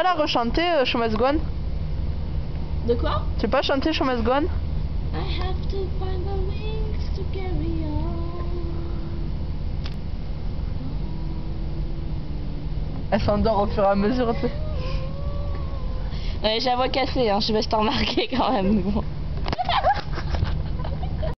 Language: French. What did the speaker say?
pas la rechanter, Show Must Go On? De quoi? Tu peux pas chanter Show Must Go On? I have to find the wings to carry on. Elle s'endort au fur et à mesure, tu sais. Ouais, j'ai la voix cassée, hein. Je sais pas si t'as remarqué quand même. Mais bon.